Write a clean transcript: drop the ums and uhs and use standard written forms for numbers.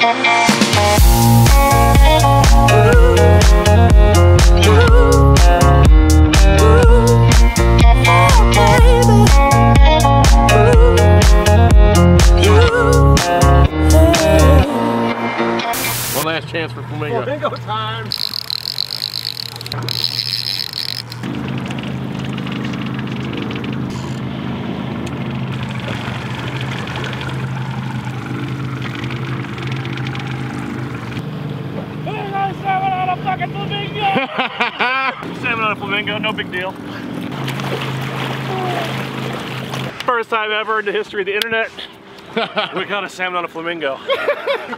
One last chance for Flamingo. Flamingo time! Salmon on a fucking flamingo! Salmon on a flamingo, no big deal. First time ever in the history of the internet, we caught a salmon on a flamingo.